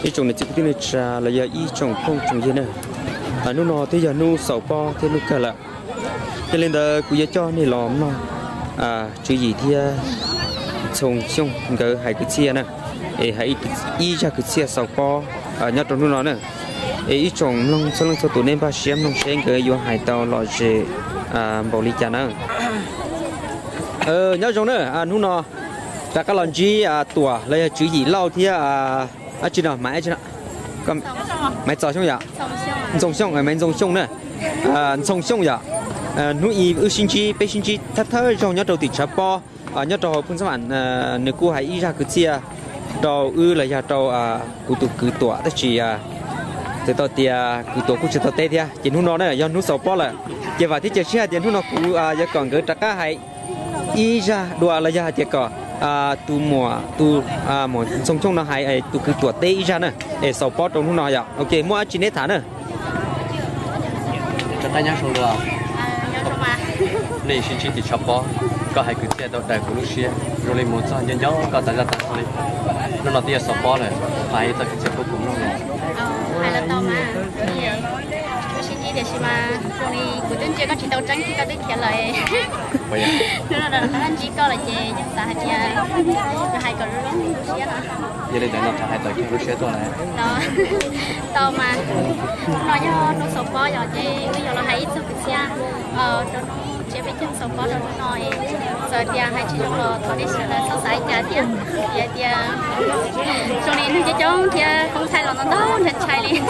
ý trồng này chỉ có tiếng trà là giờ ý trồng không trồng gì nữa nu nọ thì giờ nu sầu po thì nu cả là cho nên là cứ giờ cho này lòm nó chú gì thì trồng xong cái hai cái chia nè hãy ý ra cái chia sầu po nhớ trong nu nọ nữa ý trồng long sau tụi nên ba xem long xem cái vô hai tàu lò gì bảo lý cha nữa nhớ trong nữa nu nọ các cái lon gì tuổi lấy chú gì lâu thì chị nào máy chị nào cầm máy trò xong vậy trồng xong rồi máy trồng xong nữa trồng xong vậy nuôi ư sinh chi bé sinh chi thắt thơ trong nhớ đầu tiền chắp po nhớ đầu phun sản nếu cô hãy ra cứ chia đầu ư là nhà đầu cụ tụ cứ tuổi tất chỉ từ tao tia cứ tuổi cũng chỉ tao tê thia chỉ nuôi nó này do nuôi sầu po là chỉ vào thì chỉ chia tiền nuôi nó cũng giờ còn cái tất cả hãy y ra đùa là ra thì có tu mùa tu mùa sông sông nó hay tu cứ tuổi tê ra nè sầu po trong nó vậy ok mua chỉ nét thả nè cho tay nhá xong rồi này xin chỉ thì chọc po có hai cứ xe đâu đại của Lucia rồi lấy một cho nhân nhớ có tại ra tại rồi nó là tia sầu po này phải ta cái xe cuối cùng nó này hay là tao mà xin chỉ để xem mà trong này của tên chơi có chỉ tàu trắng chỉ có tên kia lại nó là anh chỉ có là chơi nhưng sao hay chơi hai cái luôn Lucia đó vậy đây nó hai tại cái Lucia thôi này đó tao mà nó do nó sầu po giờ chơi bây giờ nó hay cho cái xe chế biến chân sầu po rồi nói rồi thì hay chỉ dùng là thôi đi sửa là sau sải trà thì vậy thì cho nên cái chỗ thì không thay là nó đâu thật chạy đi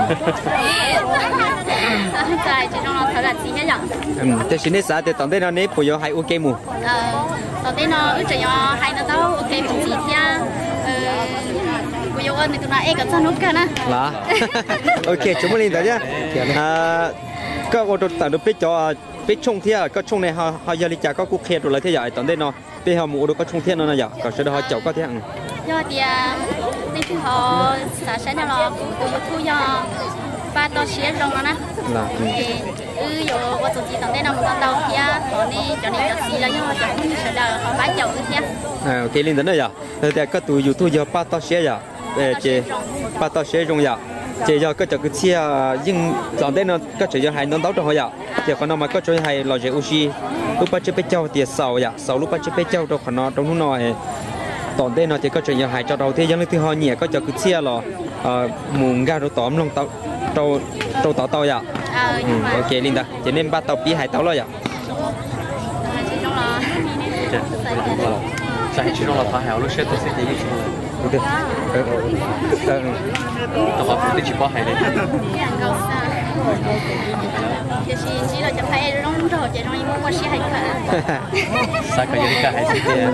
chạy chỉ dùng là thôi là gì hết rồi thế xin hết thì tổng thể nó nếp bây giờ hay ok mù tổng thể nó ước chỉ hay nó đâu ok mù gì thì bây giờ anh tụi nó cái sao nút cả nè là ok chúng mình lên đó nhá các ô tô tàu biết cho biết chung thế có chung này họ giờ đi chả có cuộc kẹt rồi lại thế vậy tận đây nó bây giờ mũ đâu có chung thế nó là vậy có sẽ đó họ chậu có thế hả do thì thì họ sẽ là từ một thu do ba to xía trong nó nè là giờ tôi chỉ tận đây nó một tàu kia họ đi cho nên là xí là nhưng mà chẳng như sẽ là họ bán chậu thế ok lên đến đây rồi thì có tụi YouTube giờ ba to xía rồi chị ba to xía trong vậy chỉ do cái cái chia nhưng chọn đây nó cái chỉ do hai nó đấu trong họ vậy thì còn nó mà có chơi hay là chơi uchi lúc bắt chơi bé châu thì sầu vậy sầu lúc bắt chơi bé châu trong còn nó trong lúc nó chọn đây nó thì có chơi do hai cho đầu thì giống như họ nhẹ có cho cái chia là mùng ga rồi tóm long tàu tàu tàu tàu vậy ok Linda chỉ nên ba tàu pi hai tàu rồi vậy chạy chỉ nó là phá hẻo lúc xe tôi sẽ đi ok tao học đi chỉ có hay đấy chỉ là chụp hay rồi rồi chỉ nói mua xe hay cả sao cái gì cả hay gì thế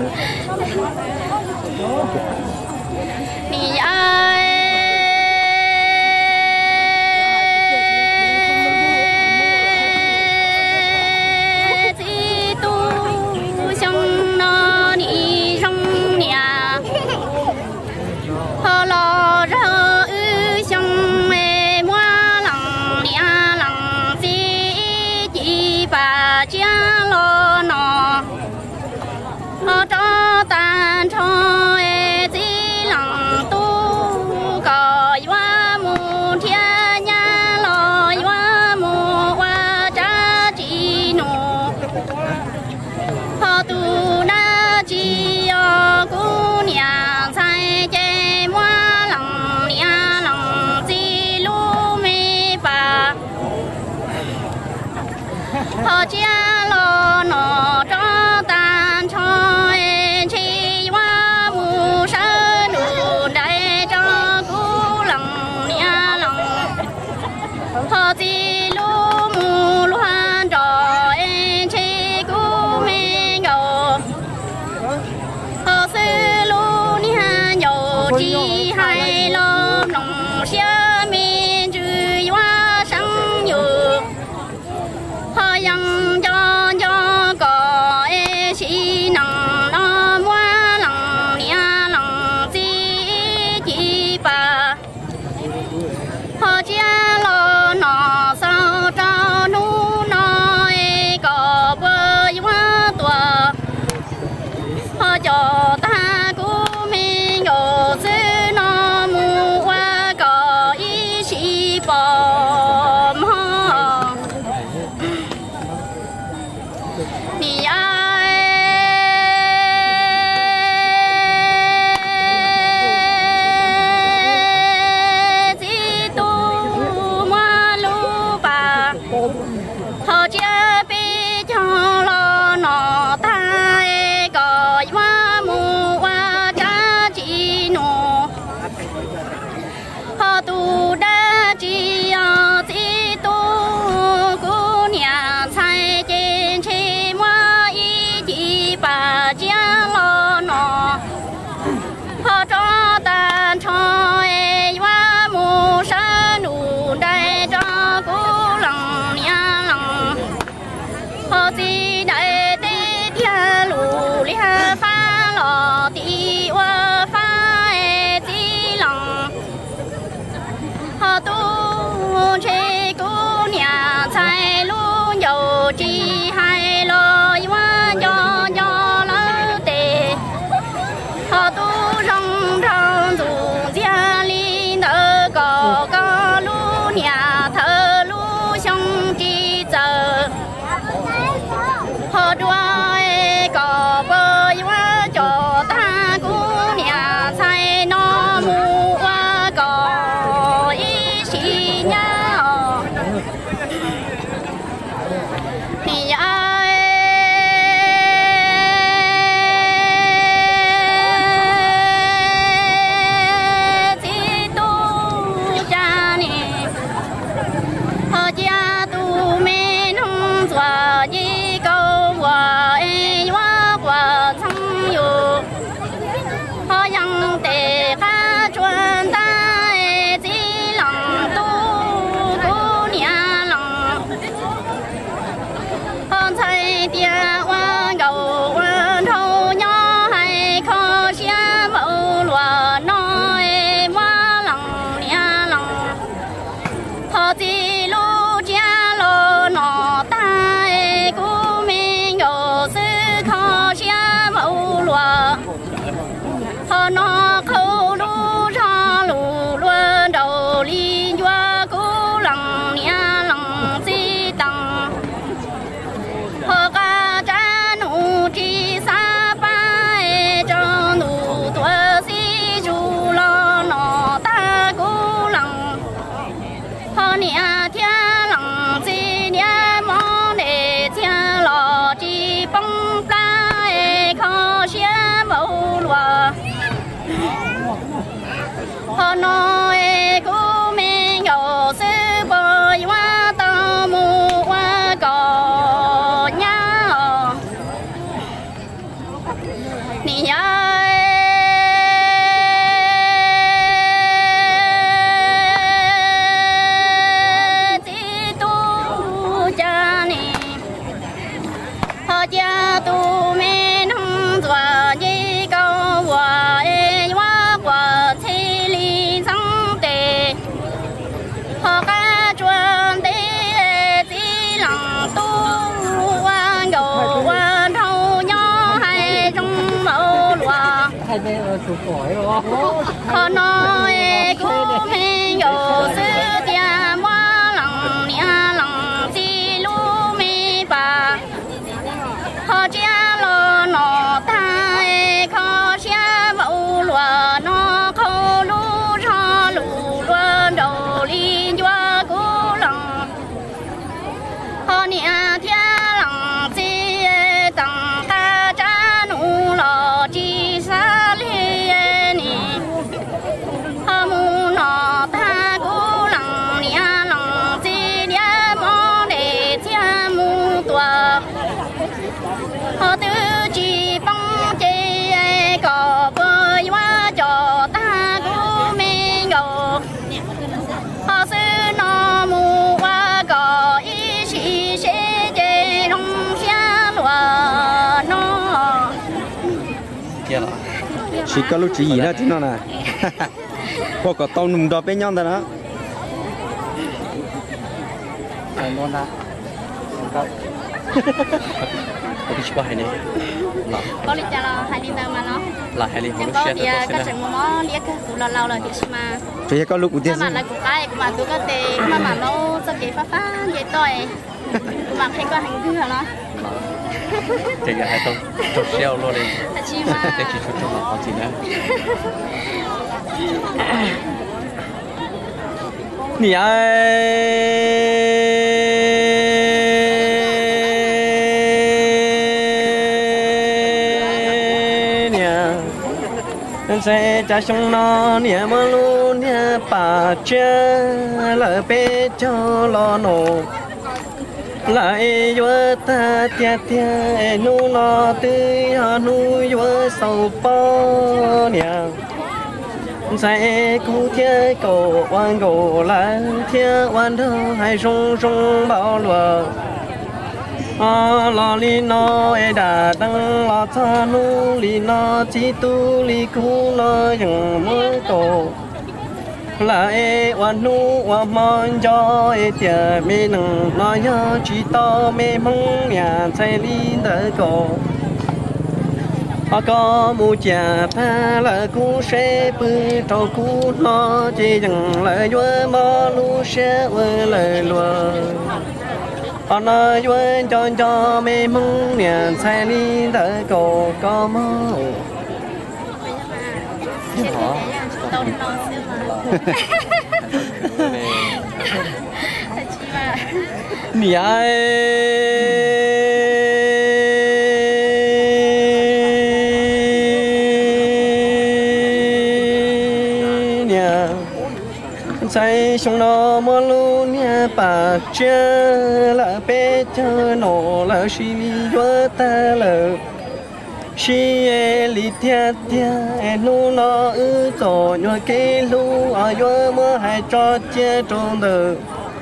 mì ơi cho ta cũng mình ngồi dưới nó mua nói của mình ở sư bồi hoa tao mù hoa cỏ nhau nì cha tu men hong dọa như câu hòa hoa quả chi li sang tề họ ca chuan tề chỉ lòng tu quan cầu quan thâu nhỏ hay trong mẫu loa họ nói của mình有时间我lòng nia lòng chi lu mi ba họ cha lo nó ta khó xa mẫu lúa nó khâu lú cho lú luôn đầu đi qua cú lòng họ nia thia lòng chi tặng ta cha nụ lò chi xa li nì họ mu nó ta cú lòng nia lòng chi nia mong để cha mu tua họ tự chỉ bằng chế có bơi qua cho ta của mình go họ sư nó mu qua có ý sĩ sẽ chế trong xa loa nó chỉ có lúc chỉ gì đó chứ nó nè có tao nung đó bên nhau đó nó có biết có hay nè có lý do là hai đi đâu mà nó là hay đi không có thì các trường mỏ liếc cũng là lâu rồi thì mà phải có lúc mà là cũng cái mà tôi có thể mà nó cho cái phá vậy thôi mà thấy có hành hư hả nó thì cái hai tôi chụp xeo luôn đi chi mà cái chỉ chụp trong họ chỉ nữa nè sẽ cha xong nó nè mà luôn nè bà cha là bé cho lo nổ lại vô ta tia tia nu nó tươi họ nuôi vô sầu po nè sẽ cứu thiên cầu quan cầu lại thiên quan thơ hay sung sung bảo lúa lo li nó đã đăng lo cho nu li nó chỉ tu li khu nó chẳng mơ cổ lại quan nu quan mong cho tiền mi nâng nó nhớ chỉ to mê mong nhà chạy li đỡ cổ có mu cha pha là cú sẽ bự trâu cú nó chỉ chẳng lại vơi mò lu sẽ vơi lời lúa nó vơi cho mê mong nhà chạy li đỡ cổ có mơ nè say xong nó mơ luôn nha bà chưa là bé cho nó là xí vỡ ta là xí li thia thia nu nó ư tổ nhớ cái lu ở vỡ mơ hay cho che trong đời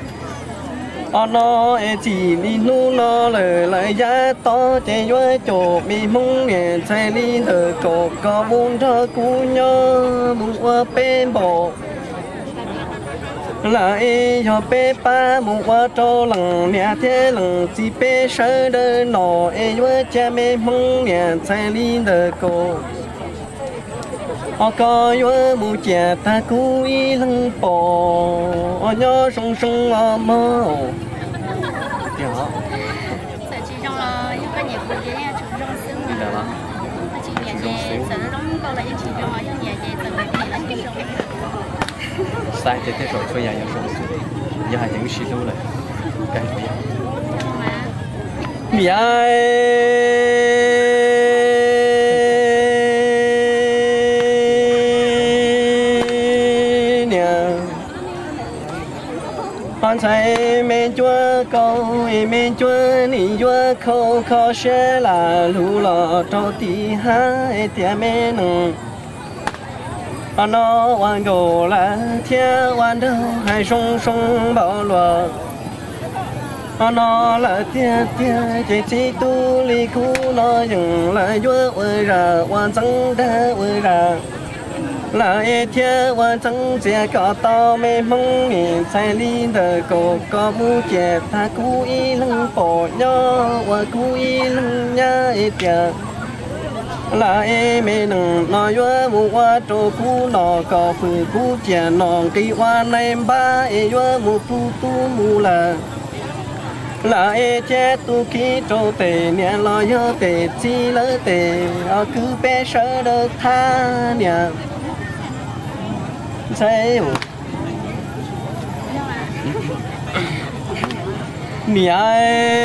nó chỉ li nu nó lời lại giá to che vỡ chỗ mi mong nhẹ say li đời cổ có vun thơ cú nhớ mua bên bộ lại cho bé ba một qua trâu lằng nhà thế lằng chỉ bé sơ đơ nọ e với cha mẹ mong nhà sai li đờ cô có với mu cha ta cú y lằng bò nhớ sung sung mơ chỉ trong là những cái nhạc của cái này chúng trong xương mà chỉ nhẹ nhẹ sợ lắm câu là những chỉ trong ở những nhẹ nhẹ từ cái là chỉ trong sai thì thế rồi bây giờ giờ hai những suy lưu lại cái gì nè con thấy mẹ chúa câu mẹ chúa ni chúa khâu khó sẽ là lũ lọ cho tí hai tia mẹ nung nó hoàn cầu là thiên hoàn đâu hay sông sông bảo lúa nó là thiên thiên chỉ chỉ tu lý khu nó dừng là chúa ơi ra hoàn chẳng đã ơi ra là thiên hoàn chẳng sẽ có tao mê mong nhìn sai lý đời có mu chè ta cú ý lưng bỏ nhau và cú ý lưng nhá tiệt là mẹ nương nói với mu qua trâu cú nọ có phụ cú chè nọ kỳ hoa này ba với mu tu mu là che tu khi trâu tề nè lo nhớ tề chi lỡ tề cứ bé sợ được tha nè sao nè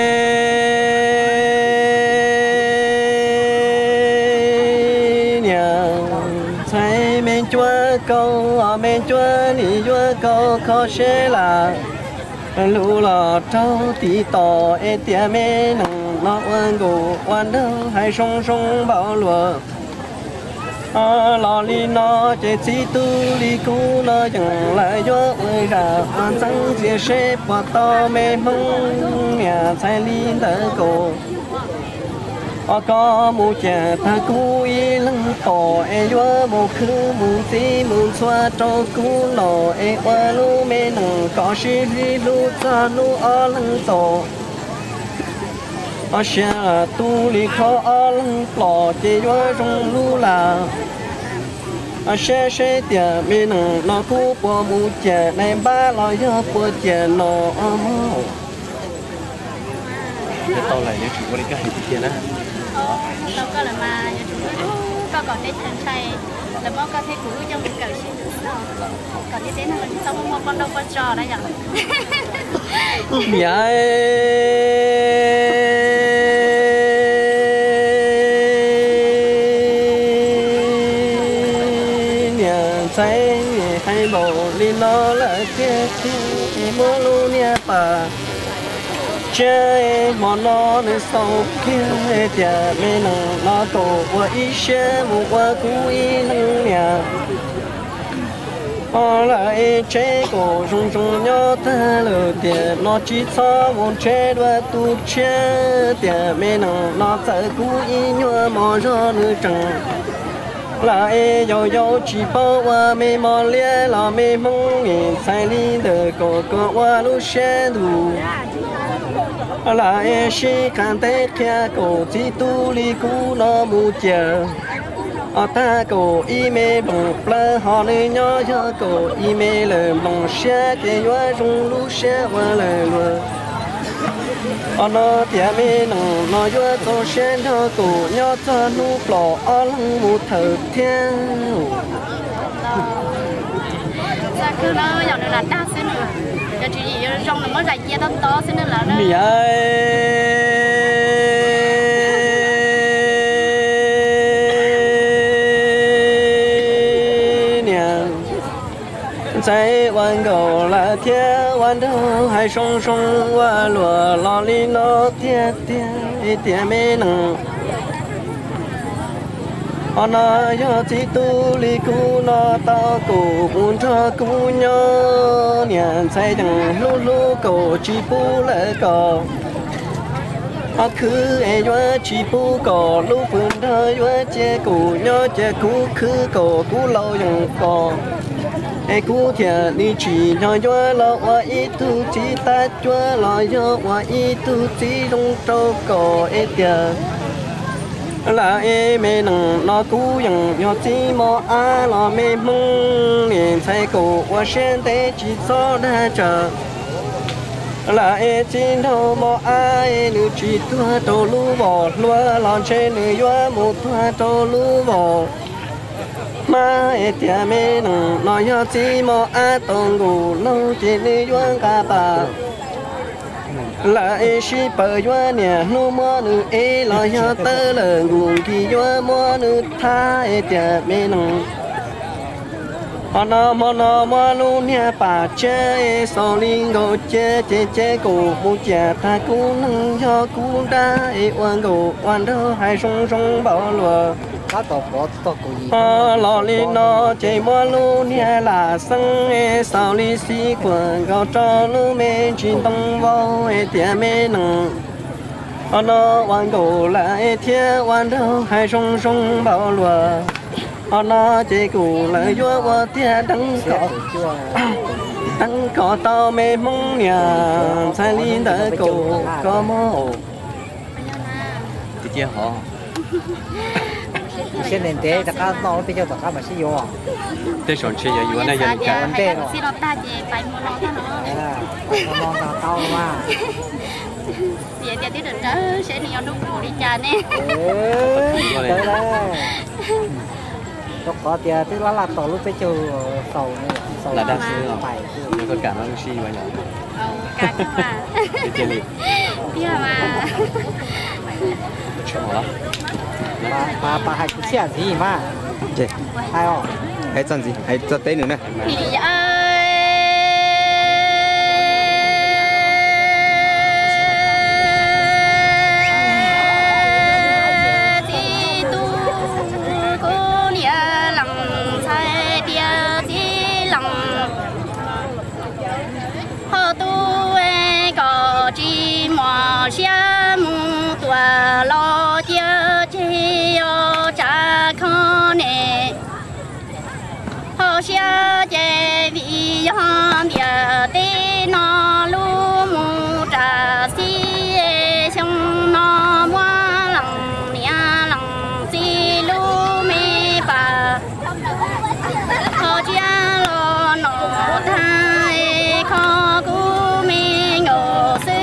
câu mẹ chúa ni chúa câu khó sẽ là lũ lọ trâu tí tỏ tia mẹ nằng nó oan gù oan đâu hay sông sông bảo lúa lò li nó chế chỉ tu li cú nó chẳng lại chúa ơi ra oan chẳng chia sẻ bỏ to mẹ mong nhà sai li đỡ cổ có mu chè ta cú y lưng tỏ vua mu khứ mu tí mu xoa cho cú lò qua lu mê nằng có xí ri lu cha lu lưng tỏ xe là tu li khó lưng lò chè vua trong lu là xe tiệt mê nằng nó cú bỏ mu chè này ba lò gió bỏ chè nó cái tàu này nếu chỉ có đi cái hình kia nữa đâu có là mà nhà chúng tôi có còn cái thằng thầy là mong có thấy cũ trong cái cầu xin được sao còn như thế là sao mong con đâu có trò đấy nhở dạ nhà thấy hay bộ đi nó là kia mua luôn nha bà chơi món nó nên sau kia tiệt mẹ nó tổ qua ý xe một qua cú ý nâng nhà lại chơi cổ rung rung nhau ta lừa tiệt nó chỉ cho một chơi đua tu chơi tiệt mẹ nó sợ cú ý nhua mò cho nữ trăng lại dầu dầu chỉ bao qua mẹ mò lia là mẹ mong nhìn sai đi đời cổ qua lúc xe đủ lại si can tết kia cổ chỉ tu li cú nó mu chờ ta cổ y mê bằng plơ họ nơi nhỏ cho cổ y mê lờ bằng xe cái hoa rung lu xe hoa lờ lờ nó tiệt mê nó hoa cho xe cho cổ nhỏ cho nu plọ lăng mu thở theo ra cứ nó dạo này là đa xí nữa cho chị gì trong là mới rạch da to xí nữa là nó trái hoàn cầu là thiên hoàn đâu hay sông sông qua lúa lò li nó tiệt tiệt mê nằng nó cho chỉ tu li cú nó tao cổ muốn cho cú nhớ nhà say chẳng lu lu cổ chỉ pu lệ cổ cứ vua chỉ pu cổ lu phun thôi vua che cổ nhớ che cú cứ cổ cú lâu chẳng cổ cú thiệt đi chỉ cho vua lo qua ít tu chỉ ta vua lo cho qua ít tu chỉ trong trâu cổ tiệt là mẹ nó cú yang yo chỉ mò lo mẹ mong liền thấy cổ qua sen té chỉ cho đã chờ là chỉ đâu mò nữ chỉ tua trâu lú bò lúa lon trên nữ yo một tua trâu lú bò mà tia mẹ nó yo chỉ mò tông gù lâu chỉ nữ yo cả bà lại si bờ doa nè nu mua nu lo cho tơ lờ nguồn kỳ doa mua nu tha tiệt mẹ nằng nó mà luôn nha bà chế sau linh go chế cổ bu chè tha cú nâng cho cú đá oan go oan đâu hai sông bảo lùa cá tàu bò tàu cổ gì lò li nó chế mà luôn nha là sân sau li xí quần go cho lu mê chín tông vào tiệt mê nâng nó oan go lại thiê oan đâu hai sông bảo lùa nó chỉ cụ lại vô qua tia đắng cỏ tao mê mong nhà sai liên đỡ cụ có mô thì chia họ trên nền tế tất cả nó bây giờ tất cả mà sử dụng tới sòn chơi giờ này giờ cả vấn đề rồi xin nó ta chỉ phải mua nó thôi nó mong tao tao mà giờ giờ tiếp được đó sẽ đi ăn đúng đồ đi trà nè tới đây có tiền tức là tàu lúc bây giờ tàu là đa số phải nó có cả nó xi vào nhỏ cả chứ mà chơi liệt biết mà chọn lắm bà hay cái xe gì mà chị hay không hay chân gì hay cho té nữa nè thì xa mu tua lo chia chia cha con nè họ xa chế vì họ bia tê nó lu mu trà xí xong nó mua lòng nia lòng xí lu mê bà họ chia lo nó thay khó cú mê ngô sư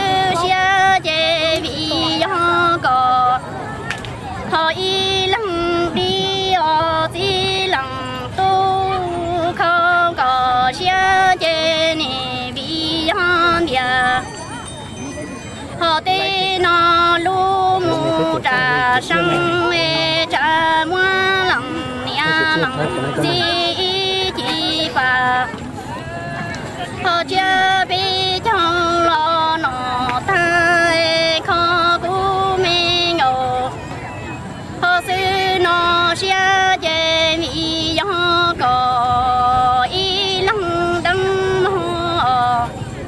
họ y lăng đi ở đi lăng tu không có xe chế nè vì họ bia họ tê nó lu mu trà sang trà mua lăng nia lăng gì chỉ bà họ chưa biết trong lo nó thay khó cú mê ngô họ sư nó xe chế mi họ có y lăng đăng họ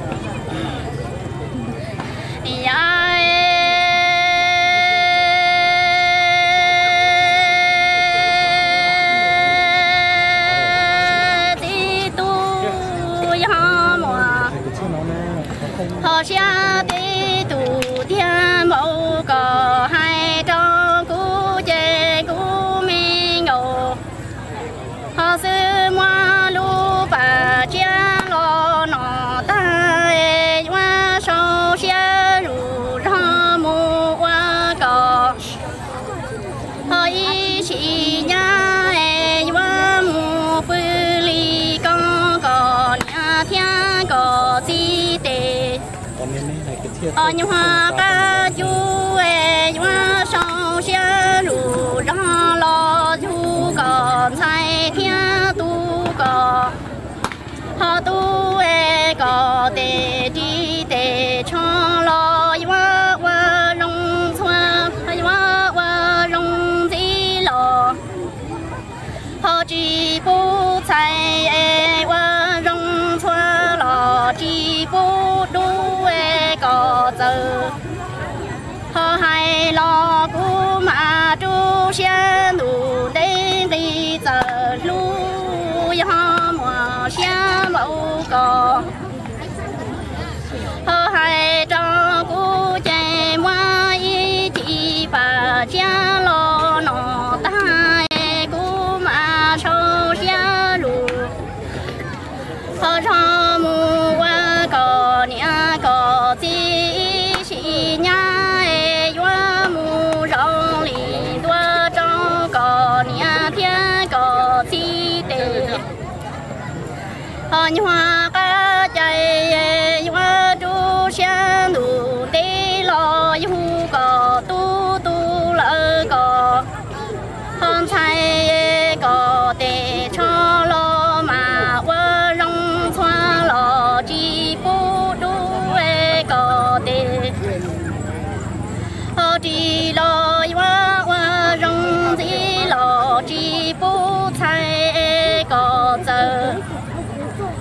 họ xe tê tù thiên mẫu có hai trong cú chế cú mi ngô họ sư mua lu bà chia lo nó ta hoa sâu xe rủ ra mu hoa có họ y chỉ nhà hoa mu phu li con có nhà thiên có gì tê nhưng hoa ca chú hoa sâu xe rủ ra lo chú còn sai thiên tu có họ tu có tê đi tê cho lo hoa hoa rong xoa hoa hoa rong gì lo họ chỉ bu chạy hoa rong xoa lo chỉ bu đu có giờ họ hay lo cú mà chú xe đủ đến đi giờ lu họ mà xe mẫu có họ hay cho cú chạy mua ý chỉ và xe lo nó ta cú mà sâu xe lu họ cho mua qua có nhà có gì chỉ nhà hoa mu rong lì đua trong có nhà thiên có gì tê họ hoa cá chạy hoa chú xe đủ tê lo hu có tu lỡ có hơn thay có tê cho lo mà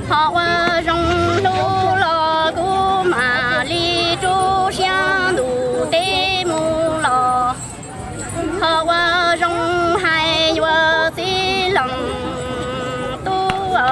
họ rong lu lo cú mà li chu xiang đủ tê mu lo họ rong hai vừa xí lòng tu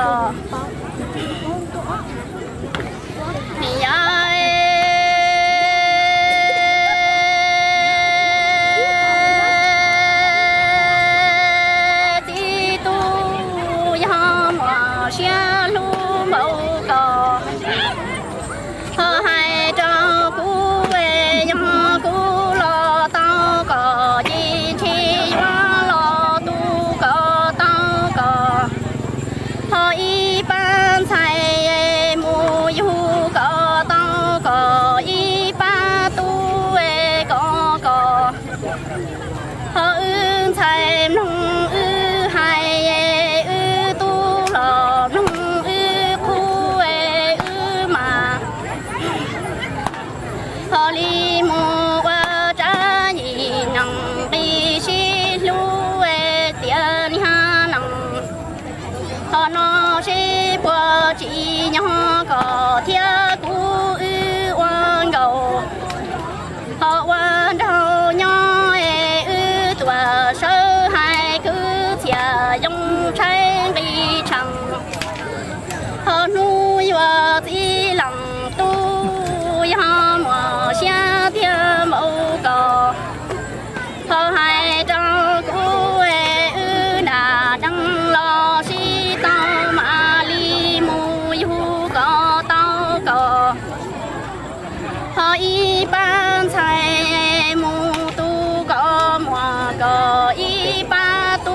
chỉ nhỏ có thiết cũ oan gầu họ oan đầu nhỏ tuổi sơ hai cứ chia dòng tranh đi chẳng họ nuôi và chỉ lòng tu họ mà xa thiên mẫu cò họ hai trâu cũ đã đăng lo si tao mà li mùi hu có tao có họ y ban chạy mù tu có mùa có y ba tu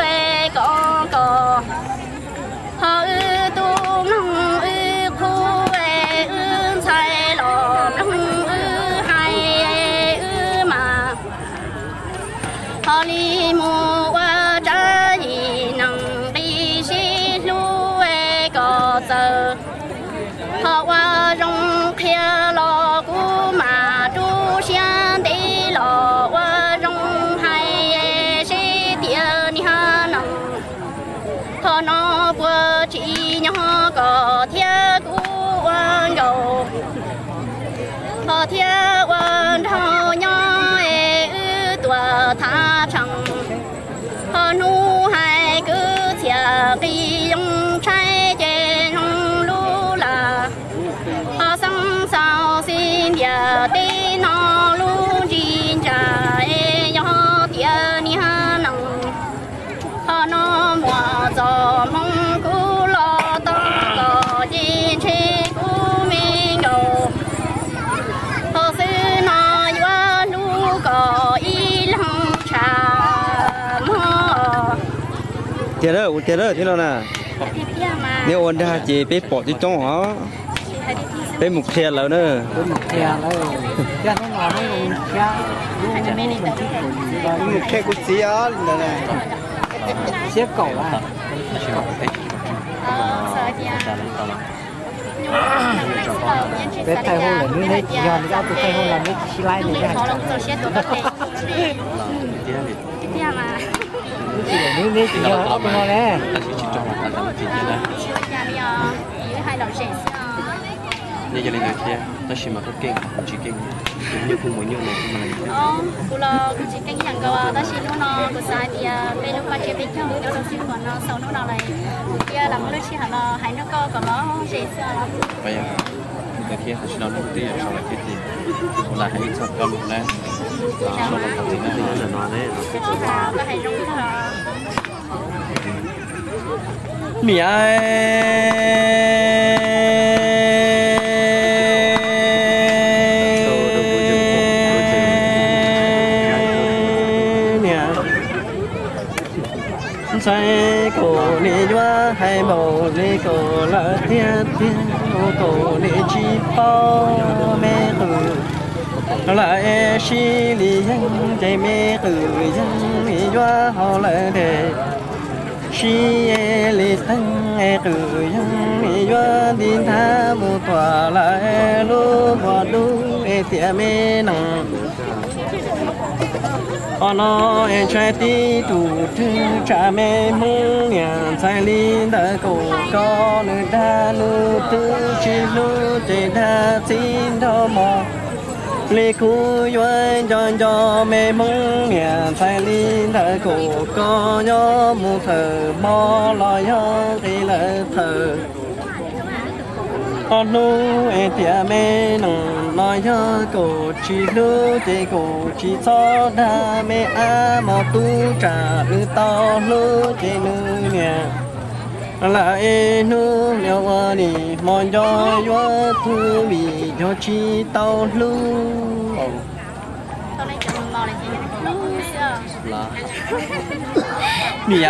có họ tu nông khu chạy lò nông hay mà họ li mù qua trái nông đi xí lu có giờ họ qua rong kia lò cú mà chú xiang đi lò qua rong hay xí tiền ha nông họ nó vừa chỉ nhỏ có thiết cú quan gầu họ thiết quan thao nhỏ tuổi tha chẳng họ nu hai cứ chia đi dòng trái trên hông lú là họ sống sao xin giờ đi nó lú chín trái nhỏ tiền ha nông họ nó mùa gió mong cú lo to có chín chế cú mình đầu họ sư nói qua lú có ý lòng trà mò tiền đó thế nào nè nếu ôn ra chỉ bé bỏ tí trong hả bé mục xe lỡ nữa Bên một khe lấy cha nó ngồi nó ngồi cha một khe của chị á này xếp cổ à bé thay hôn là nước này giờ nó ra từ thay hôn là nước xí lai này ra nước này chỉ giờ ốc nó nè như vậy là kia nó chỉ mà có kinh chỉ kinh như cũng muốn như này cũng mà cú lo cú chỉ kinh rằng cái đó chỉ lúc nó cú sai thì bên lúc mà chơi bên trong nó đầu tiên còn nó sau nó nào này kia làm lúc chỉ hẳn là hai nó co còn nó dễ sợ lắm bây giờ cái kia chỉ nó lúc tí sau lại cái gì là hai ít con một lên sau là cái gì nó là nó đấy cái hay rung thôi mì ai sai cổ nị doa hai bầu nị cổ là thiên thiên cổ nị chi bao mẹ tử lại chi li dân chạy mẹ tử dân nị doa họ lại để chi li thân tử dân nị doa đi tha một tòa lại lu bỏ lu để tiệm mẹ nằng nó em trai tí đủ thứ cha mẹ mong nhà sai linh đã cổ có nơi đa lưu tư chỉ lưu chỉ đa xin đâu mò lê cú yuan cho mẹ mong nhà sai linh đã cổ có nhớ mu thờ mò lo nhớ thì là thờ con nu em tia mẹ nong nói nhớ cổ chỉ lu chỉ cổ chỉ cho đa mẹ a mò tu trả nữ to lu chỉ nữ nhà là em nu nhiều anh đi mòn cho yo thu bị cho chỉ tao lu tao lấy cho mình mò này chị là bị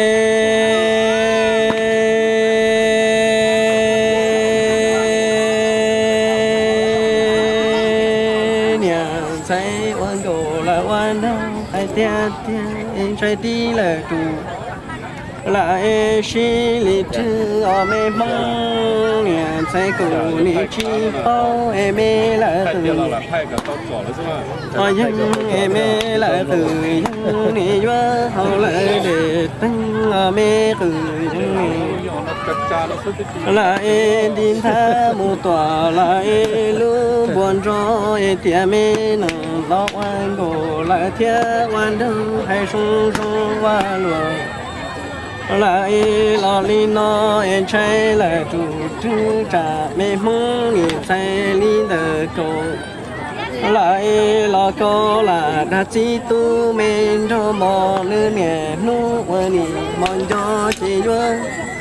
ai trái đi là đủ lại chỉ lý thư ở mê mong nhà trái cổ lý chi bao em mê là từ ở dân em mê là từ dân đi qua hậu lại để tăng ở mê từ lại đi tha một tòa lại lu buồn cho tia mê nằng lo oan cổ lại thiên oan đừng hay sung sung qua lùa lại lo li nó em trai là chủ trương trả mê mong nghiệp say li đờ cổ lại lo cô là đã chỉ tu men cho mò lư nhẹ nu quên đi mong cho chị vương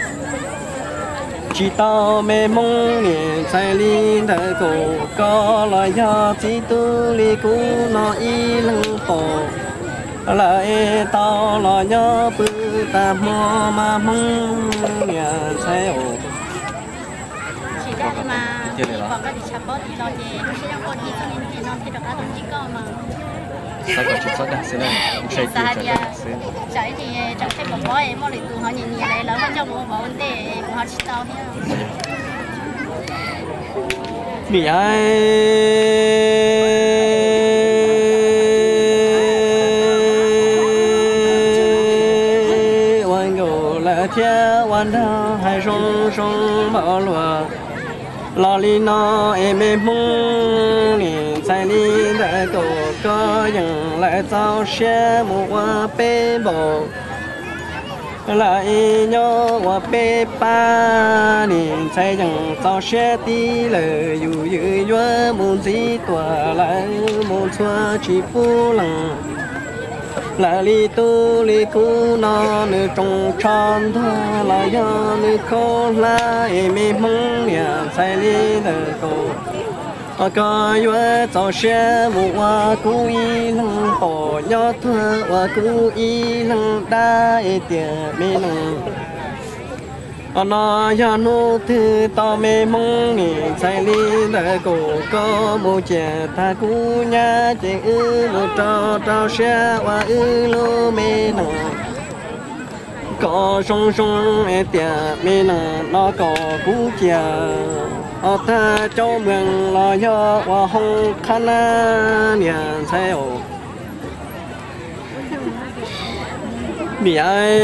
chỉ tao mê mong niệm sai linh thở cổ có lời do chỉ tu li cú nó y lăng phổ lại tao lo nhớ bự ta mò mà mong nhà sai ổ chỉ ra đi mà còn cái gì chả có thì lo gì chỉ là con đi cho nên thì nó thì được ăn chỉ có mà sao có chút sót đấy xin sao đi chạy thì chẳng thấy có bói em mới từ họ nhìn nhìn này lớn hơn trong một vấn đề họ chỉ tao nhá bị ai quan cổ là chia quan thao hay sông sông bảo lúa lo li nó em mong niệm sai li đã cổ có những lại sao xe một hoa bê bò lại nhớ hoa bê ba niệm sai những sao xe tí lời dù dự nhớ muốn gì tỏa lại muốn xóa chỉ phu lặng lại li tu li cú nó nữ trong tròn thơ lại do nữ khô la em mong nhà sai li đờ cổ có yuế cho xe một hoa cú y lăng bỏ nhớ thơ hoa cú y lăng đa tiền mê lăng nó ya nô thư to mê mong niệm sai li đờ cổ có một trẻ ta cú nhá trẻ một trò xe hoa lô mê nặng có sông sông tiền mê nặng nó có cú trẻ ở ta cho mừng là do hoa hồng khăn nhà sai ổ bị ai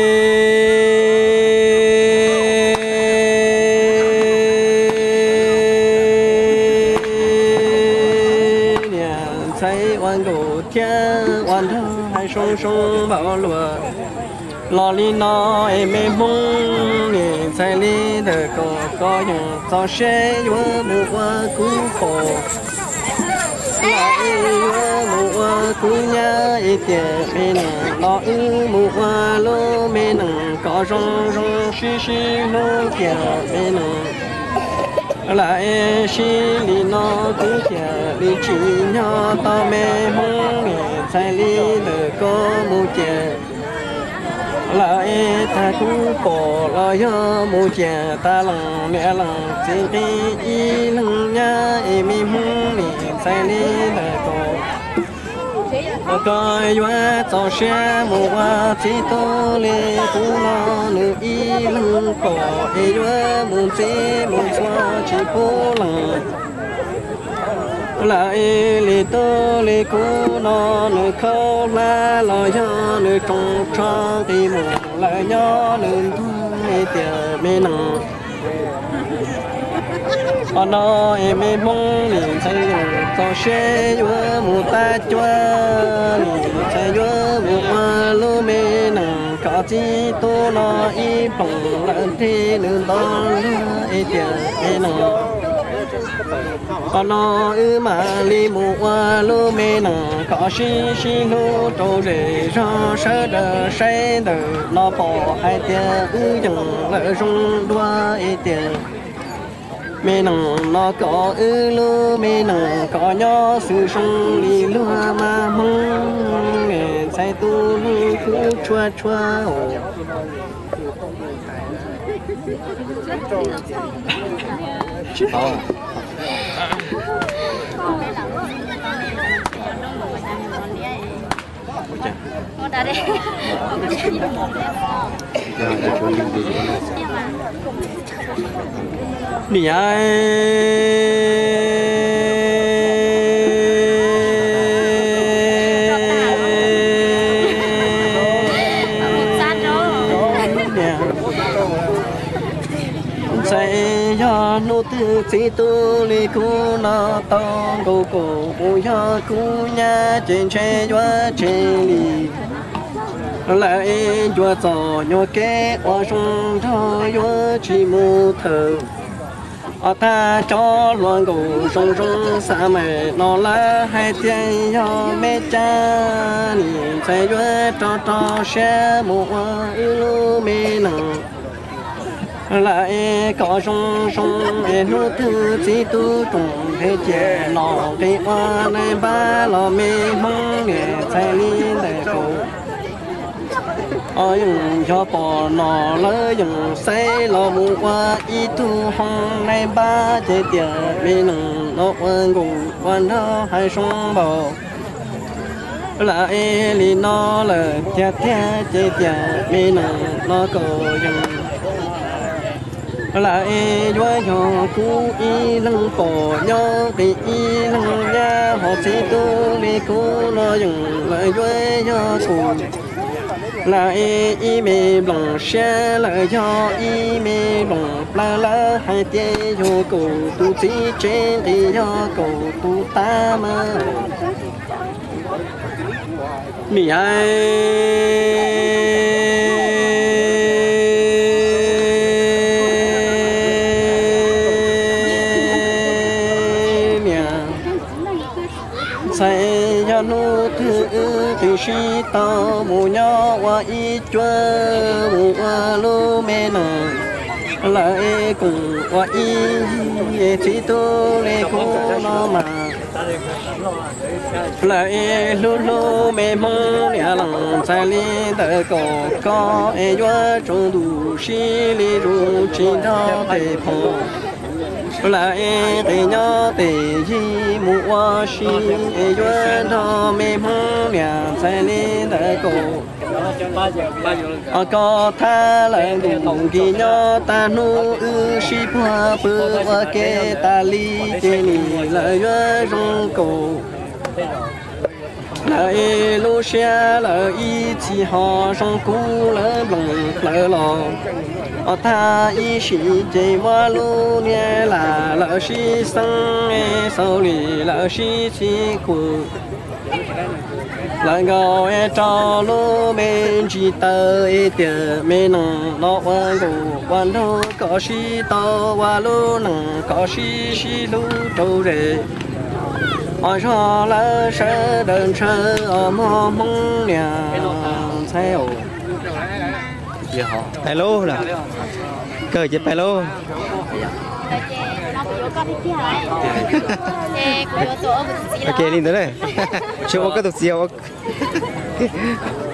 sông sông bảo lúa lo li nó em mong niệm sai li đờ có những sao xe nhớ một hoa cú khổ lại nhớ một hoa cú nhá tiền mê nặng lo một hoa lô mê nặng có rong rong xí lô tiền mê nặng lại xí li nó cú tiền li chỉ nhỏ to mê mong niệm sai li đờ có một tiền lại ta cũng bỏ lại một trẻ ta lòng mẹ lòng xin đi lòng nha em mong niệm sai đi là coi qua cho xe một hoa chỉ to lê cũng lo nữ y lòng cỏ em qua muốn xe muốn xóa chỉ phố lòng lại lì tơ lì cú nó nửa khâu la lo cho nửa trong trong thì một lại nhớ nửa thu tiền mê nằng nó em mong liền say cho xe chúa một ta chúa liền say chúa một hoa lô mê nằng có chi tô nó y bằng lần thì nửa đó lúa tiền mê nằng nó mà li một hoa lô mê nằng có xí lô trâu rể cho sơ đờ say đờ nó bỏ hai tiền dừng lợi rung đua tiền mê nằng nó có lúa mê nằng có nhỏ sự sông li lúa mà mong nghe say tu lúa cứ chua chua đi say cho nô tư chỉ tu li cu nó tông cô cô cho cu nhà trên xe cho trên li lại cho gió nhô kế qua sông cho yo chỉ mu thở ở ta cho loạn cổ sông sông xa mẹ nó là hai tiếng yo mẹ cha nhìn say yo cho xe mu yêu mẹ nằng lại có sông sông nô tư chỉ tu trùng thế chế nó cái hoa này ba lo mê mong để say lên để cổ dùng cho bỏ nó lỡ dùng say lo mua qua ít tu hong này ba chế tiền vì nó quan cùng quan đó hay sông bầu lại li nó là chế chế tiền vì nó có dùng lại vui cho cú y lăng bỏ nhau thì y lăng nha họ sẽ tu đi cú nó dùng lại vui cho cú lại y mê bằng xe lại cho y mê bằng la hai tê cho cú tu chỉ trên thì cho cú tu ta mà mi ai say cho nô thư thì si tao mù nhỏ qua ít chua mù qua lô mê nở lại cùng qua ít chỉ tu lê cô nó mà lại lô lô mê mong nhà lăng sai li đợi có e yo trong đủ si li ru chỉ đó để phong lại để nhớ để gì mua xí duyên đó mê mong nhà sai lên đời cổ có tha lại cùng kỳ nhớ ta nu xí hoa bơ kê ta li chế ni lại duyên trong cổ lại lô xe lại chỉ họ trong cũ lại bằng lại lò ta ý sĩ chế hoa lô nghe là lỡ sĩ sang sau lì lỡ sĩ chỉ của lại gọi cho lô bên chỉ tới tiền mê nằng nó quan cổ quan đâu có sĩ to hoa lô nằng có sĩ lô trâu rể ở cho lỡ sẽ đơn sơ ở mò mong nhà theo hello là cờ chết hello ok lên tới đây chỗ có tục siêu